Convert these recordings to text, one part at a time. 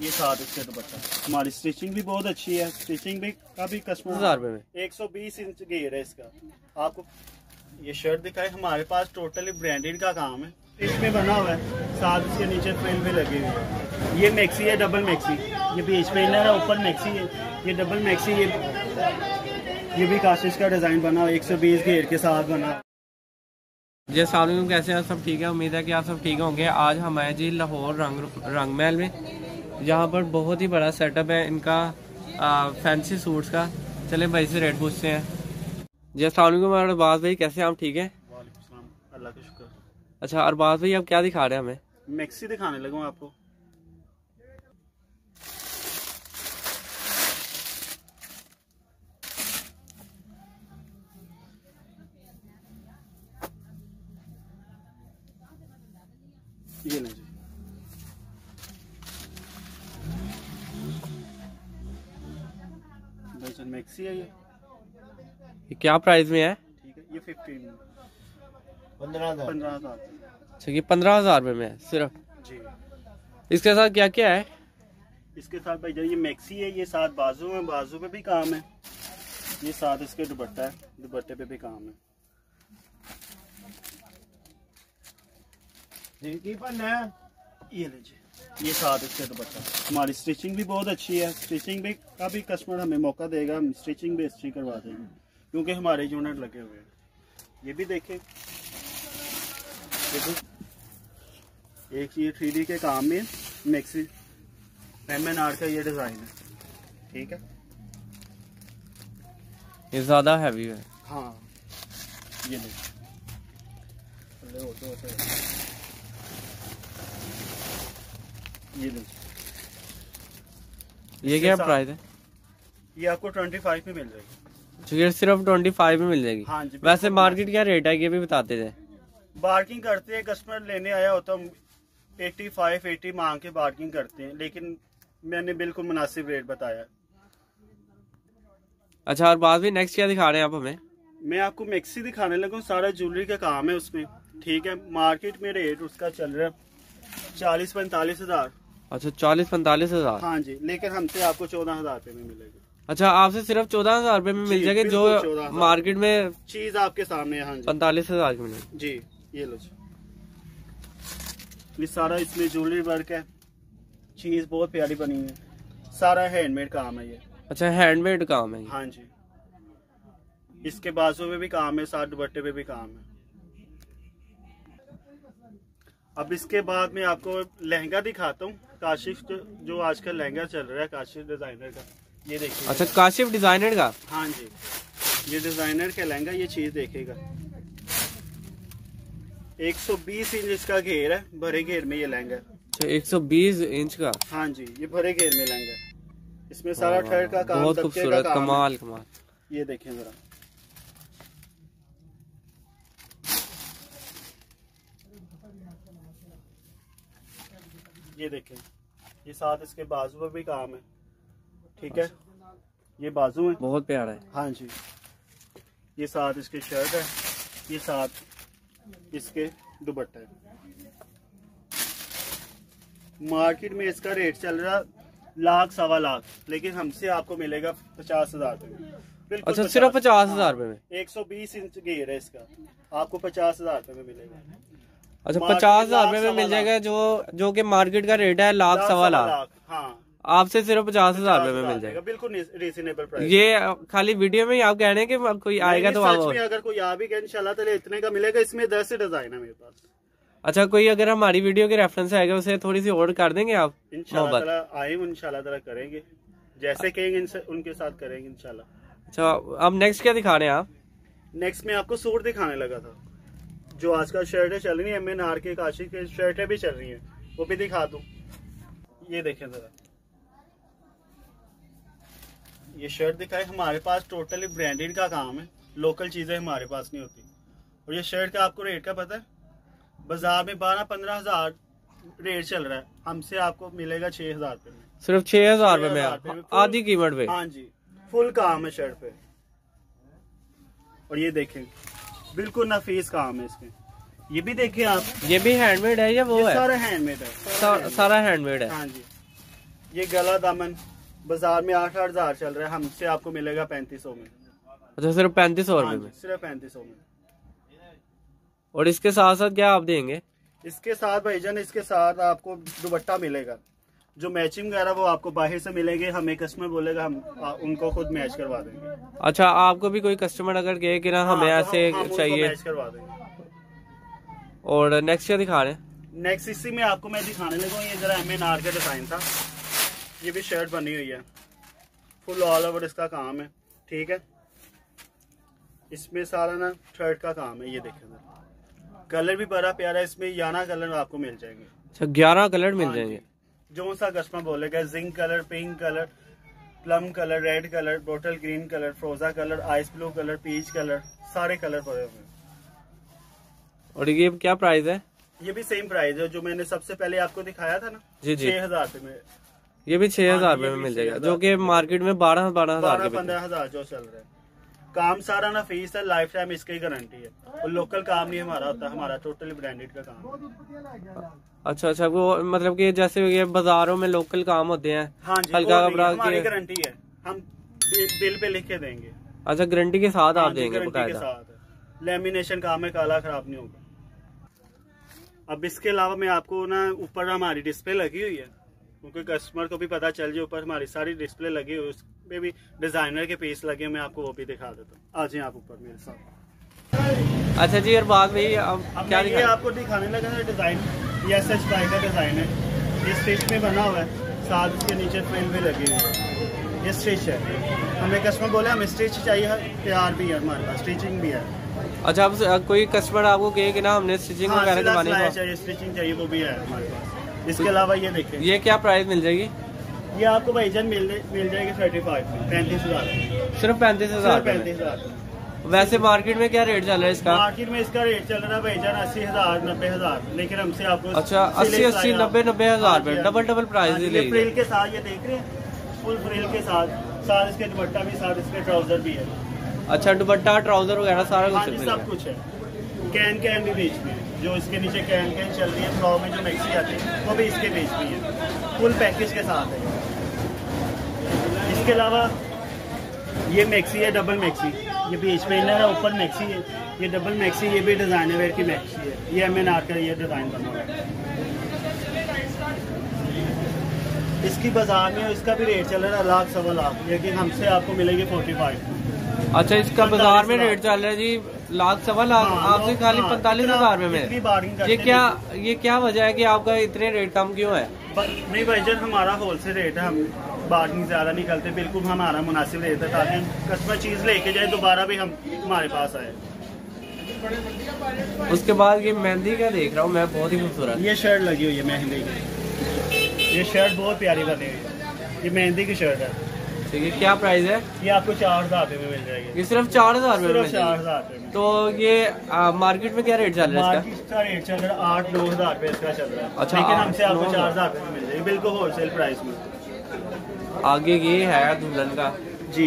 ये साथ इसके दुपट्टा। हमारी स्टिचिंग भी बहुत अच्छी है, स्टिचिंग भी काफी कस्टमर 1000 रुपए में 120 इंच घेर है इसका। आपको ये शर्ट दिखाए, हमारे पास टोटली ब्रांडेड का काम है, इसमें बना हुआ है, साथ इसके नीचे फ्रिल भी लगे हुए हैं। ये मैक्सी है, डबल मैक्सी, ये बीच में इनर है, ऊपर मैक्सी है, ये डबल मैक्सी। ये भी काशिश का डिजाइन बना हुआ, 120 घेर के साथ बना। जी अस्सलाम वालेकुम, कैसे हैं सब? ठीक है, उम्मीद है कि आप सब ठीक होंगे। आज हम आए जी लाहौर रंग महल में, जहाँ पर बहुत ही बड़ा सेटअप है इनका फैंसी सूट्स का। चलें भाई से रेट पूछते हैं। जी अस्सलाम वालेकुम अरबाज भाई, कैसे हैं आप? ठीक है, अल्लाह का शुक्र। अच्छा अरबाज भाई, आप क्या दिखा रहे हैं हमें? मैक्सी दिखाने लगूँ आपको। ये लें जी, दर्जन मैक्सी है। ये क्या प्राइस में है? ठीक है, ये 15,000। अच्छा, ये 15,000 रुपये में है सिर्फ जी। इसके साथ क्या क्या है? इसके साथ भाई ये मैक्सी है, ये साथ बाजू में, बाजू पे भी काम है, ये साथ इसके दुपट्टा है, दुपट्टे पे भी काम है। ये लीजिए, ये साथ इसके दुपट्टा। हमारी स्टिचिंग भी बहुत अच्छी है, स्टिचिंग भी काफी कस्टमर हमें मौका देगा, हम स्टिचिंग भी अच्छी करवा देंगे क्योंकि हमारे यूनिट लगे हुए हैं। ये भी देखें, एक ये 3D के काम में मैक्सी MNR का ये डिजाइन है। ठीक है, ये ज्यादा हैवी है। हाँ, ये देखिए, ये क्या प्राइस है? ये आपको 25 में मिल जाएगी। तो ये सिर्फ 25 में मिल जाएगी? हाँ जी। वैसे मार्केट क्या रेट है ये भी बताते थे। बार्गिंग करते हैं, कस्टमर लेने आया होता हम 85-80 मांग के बार्गिंग करते हैं, लेकिन मैंने बिल्कुल मुनासिब रेट बताया। अच्छा, और बाद में नेक्स्ट क्या दिखा रहे हैं आप हमें? मैं आपको मैक्सी दिखाने लगा, सारा ज्वेलरी का काम है उसमें। ठीक है, मार्केट में रेट उसका चल रहा है 40-45 हजार। अच्छा, 40-45 हजार। हाँ जी, लेकिन हमसे आपको 14,000 रुपए में मिलेगी। अच्छा, आपसे सिर्फ 14,000 रुपए में मिल जाएगी, जो मार्केट में चीज आपके सामने है। हाँ जी, 45,000 की मिलेगी जी। ये लो जी, ये सारा इसमें ज्वेलरी वर्क है, चीज बहुत प्यारी बनी है, सारा हैंडमेड काम है ये। अच्छा, हैंडमेड काम है। हाँ जी, इसके बाजू में भी काम है, साथ दुपट्टे पे भी काम है। अब इसके बाद मैं आपको लहंगा दिखाता हूँ, काशिफ जो आजकल लहंगा चल रहा है, काशिफ डिजाइनर का। ये देखिए। अच्छा, काशिफ डिजाइनर का? हाँ जी, ये डिजाइनर का लहंगा, ये चीज देखेगा। 120 इंच इसका घेर है, भरे घेर में ये लहंगा। अच्छा, 120 इंच का? हाँ जी, ये भरे घेर में लहंगा, इसमें सारा थ्रेड का काम, बहुत खूबसूरत, कमाल कमाल। ये देखें जरा, ये देखें, ये साथ इसके बाजू पर भी काम है। ठीक है, ये बाजू है, बहुत प्यारा है। हाँ जी, ये साथ इसके शर्ट है, ये साथ इसके दुपट्टा है। मार्केट में इसका रेट चल रहा 1,00,000-1.25 लाख, लेकिन हमसे आपको मिलेगा 50,000 रुपए। अच्छा, सिर्फ 50,000 रुपए में? 120 इंच घेर है इसका, आपको 50,000 रुपए में मिलेगा। अच्छा, 50,000 रुपए में मिल जाएगा, जो कि मार्केट का रेट है 1,00,000-1.25 लाख। हाँ, आपसे सिर्फ 50,000 रुपए में मिल जाएगा, बिल्कुल रीजनेबल प्राइस। ये खाली वीडियो में ही आप कह रहे हैं कि कोई आएगा तो अगर कोई आ भी गया इंशाल्लाह ताला इतने का मिलेगा। इसमें 10 डिजाइन है मेरे पास। अच्छा, कोई अगर हमारी वीडियो के रेफरेंस से आएगा उसे थोड़ी सी और कर देंगे आप? इंशाल्लाह ताला आए, इंशाल्लाह ताला करेंगे, जैसे कहेंगे उनके साथ करेंगे इंशाल्लाह। अच्छा, अब नेक्स्ट क्या दिखा रहे हैं आप? नेक्स्ट में आपको सूट दिखाने लगा था, जो आजकल शर्टें चल रही है, MNR के, काशिफ के शर्टें भी चल रही है, वो भी दिखा दूं। ये देखें जरा, ये शर्ट दिखाए, हमारे पास टोटली ब्रांडेड का काम है, लोकल चीजें हमारे पास नहीं होती। और ये शर्ट का आपको रेट का पता है, बाजार में 12-15 हजार रेट चल रहा है, हमसे आपको मिलेगा 6,000 रुपए में। सिर्फ 6,000 रुपए में, आधी कीमत पे? हाँ जी, फुल काम है शर्ट पे। और ये देखें, बिल्कुल नफीस काम है इसमें। ये भी देखें आप, ये भी हैंडमेड है या वो है? सारा हैंडमेड है, सारा हैंडमेड है। हाँ जी, ये गला दामन बाजार में 8-8 हजार चल रहा है, हमसे आपको मिलेगा 3500 में। अच्छा सिर्फ 3500 रुपए में? सिर्फ 3500 में। और इसके साथ साथ क्या आप देंगे? इसके साथ भाईजान, इसके साथ आपको दुपट्टा मिलेगा, जो मैचिंग वगैरह वो आपको बाहर से मिलेंगे। हमें कस्टमर बोलेगा, हम उनको खुद मैच करवा देंगे। अच्छा, आपको भी कोई कस्टमर अगर कहे कि ना हमें ऐसे चाहिए, मैच करवा देंगे। और नेक्स्ट क्या दिखा रहे हैं? नेक्स्ट इसी में आपको मैं दिखाने लगा, ये जरा MNR का डिजाइन था। ये भी शर्ट बनी हुई है, फुल ऑल ओवर इसका काम है, ठीक है। इसमें सारा ना थ्रेड का काम है। ये देखें, कलर भी बड़ा प्यारा है, इसमें 11 कलर आपको मिल जाएंगे। अच्छा 11 कलर मिल जाएंगे? जो सा कस्टमर बोलेगा, zinc colour, pink colour, plum colour, red colour, bottle green colour, फ्रोजा colour, ice blue colour, peach colour, सारे कलर पड़े हुए हैं। और ये क्या प्राइस है? ये भी सेम प्राइस है जो मैंने सबसे पहले आपको दिखाया था ना, जी जी, 6000 रुपए में। ये भी 6000 रुपए में मिल जाएगा, जो कि मार्केट में 12-15 हजार जो चल रहा है। काम सारा ना फीस है, लाइफ टाइम इसकी गारंटी है, और लोकल काम नहीं हमारा होता, हमारा टोटली ब्रांडेड का काम। अच्छा अच्छा, वो मतलब कि जैसे ये बाजारों में लोकल काम होते हैं, हाँ जी, हल्का कपड़ा, हमारी गारंटी है, हम बिल पे लिख के देंगे। अच्छा, गारंटी के साथ आप देंगे? गारंटी के साथ, लेमिनेशन काम है, काला खराब नहीं होगा। अब इसके अलावा मैं आपको ना, ऊपर हमारी डिस्प्ले लगी हुई है, क्योंकि कस्टमर को भी पता चल जाए, ऊपर हमारी सारी डिस्प्ले लगी हुई है, उसमें भी डिजाइनर के पीस लगे, मैं आपको वो भी दिखा देता हूँ। आ जाए आप ऊपर मेरे साथ। अच्छा जी, और बात भाई अब क्या ये आपको दिखाने लगा है डिजाइन, ये SH बाई का डिजाइन है, ये स्टिच में बना हुआ है, साथ इसके नीचे फ्रिल भी लगी हुई है। ये स्टिच है, हमें कस्टमर बोले हमें स्टिच चाहिए, तैयार भी है हमारे पास, स्टिचिंग भी है। अच्छा, अब कोई कस्टमर आपको कहे कि ना हमने स्टिचिंग वगैरह करवानी है, चाहिए स्टिचिंग चाहिए, वो भी है हमारे पास। इसके अलावा ये देखें, ये क्या प्राइस मिल जाएगी? ये आपको भाईजान मिल जाएगी 35 में, 35,000। सिर्फ 35,000? 35,000। वैसे मार्केट में क्या रेट चल रहा है इसका? मार्केट में इसका रेट चल रहा है भाईजान 80,000 90,000, लेकिन हमसे आपको अच्छा 80 90 90,000 रुपए, डबल प्राइस ही लेंगे। फ्रिल के साथ ये देख रहे हैं, फुल फ्रिल के साथ इसके दुपट्टा भी, साथ इसके ट्राउजर भी है। अच्छा, दुपट्टा ट्राउजर वगैरह सारा कुछ सब कुछ है। कैन भी बीच में, जो इसके नीचे कैन चल रही है, फ्लॉ में जो मैक्सी आती है वो भी इसके बीच में है, फुल पैकेज के साथ है। इसके अलावा ये मैक्सी है, डबल मैक्सी, ये बीच में इनर है, ऊपर मैक्सी है, ये डबल मैक्सी, ये भी डिजाइनर वेयर की मैक्सी है, ये MNR का ये डिजाइन बना हुआ है। इसकी बाजार में इसका भी रेट चल रहा है 1 लाख 1.25 लाख, लेकिन हमसे आपको मिलेगी 45। अच्छा, इसका बाजार में रेट चल रहा है जी 1 लाख 1.25 लाख, आपसे खाली 45,000 रुपए में। ये क्या वजह है कि आपका इतने रेट कम क्यों है? नहीं भाईजान, हमारा होलसेल रेट है, हम बार्गेनिंग ज्यादा नहीं करते, बिल्कुल हमारा मुनासिब रेट है, ताकि कस्टमर चीज लेके जाए, दोबारा भी हम हमारे पास आए। उसके बाद ये मेहंदी का देख रहा हूँ मैं, बहुत ही खूबसूरत। ये शर्ट लगी हुई है मेहंदी की, ये शर्ट बहुत प्यारी बनी हुई है, ये मेहंदी की शर्ट है। ठीक है, क्या प्राइस है? ये आपको 4,000 रुपए में मिल जाएगी। ये सिर्फ 4,000 रुपए में? 4,000 रुपए में। तो ये मार्केट में क्या रेट चल रहा है इसका? इसका रेट चल रहा है 8-9 हजार इसका चल रहा है। अच्छा, लेकिन हमसे आपको 4,000 रुपए में मिल जाएगी, बिल्कुल होलसेल प्राइस में। आगे ये है दुल्हन का जी,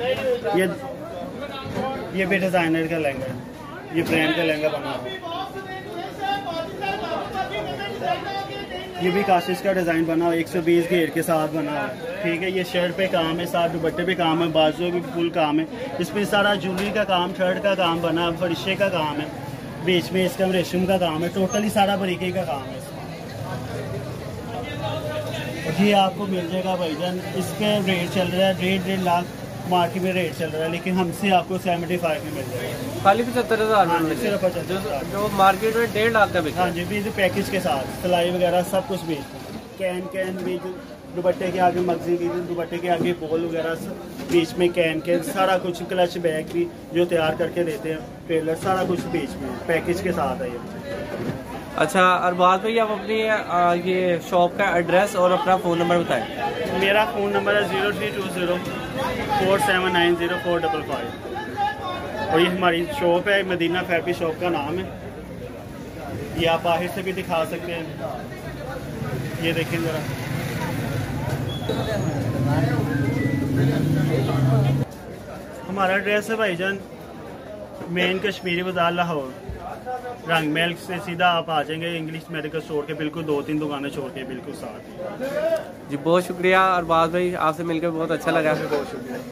ये भी डिजाइनर का लहंगा है, ये ब्रांड का लहंगा बना हुआ है, ये भी काशिश का डिजाइन बना हुआ, 120 घेर के साथ बना हुआ है, ठीक है। ये शर्ट पे काम है, साथ दुपट्टे पे काम है, बाजू भी फुल काम है, इसमें सारा ज्वेलरी का काम, शर्ट का काम बना, फरिशे का काम है, बीच में इसका रेशम का काम है, टोटली सारा बरीकी का काम है। ये आपको मिल जाएगा भाईजान, इसका रेट चल रहा है 1.5 लाख मार्केट में रेट चल रहा है, लेकिन हमसे आपको 75 में मिल जाएगा, खाली 75,000 में। सिर्फ 75,000 जो मार्केट में 1.5 लाख का बिकता है। हाँ जी, भी पैकेज के साथ सिलाई वगैरह सब कुछ बेचते हैं। कैन भी, दुपट्टे के आगे मगजी की, दुपट्टे के आगे बॉल वगैरह, बीच में कैन सारा कुछ, क्लच बैग भी जो तैयार करके देते हैं, ट्रेलर, सारा कुछ बीच में पैकेज के साथ है ये। अच्छा, और बात भाई आप अपनी ये शॉप का एड्रेस और अपना फ़ोन नंबर बताएं। मेरा फ़ोन नंबर है 0320 47904555, और ये हमारी शॉप है, मदीना फैब्रिक शॉप का नाम है। ये आप बाहर से भी दिखा सकते हैं, ये देखें ज़रा, हमारा एड्रेस है भाईजान मेन कश्मीरी बाजार लाहौर, रंग महल से सीधा आप आ जाएंगे इंग्लिश मेडिकल स्टोर के बिल्कुल 2-3 दुकानें छोड़ के बिल्कुल साथ। जी बहुत शुक्रिया अरबाज भाई, आपसे मिलकर बहुत अच्छा लगा। बहुत शुक्रिया।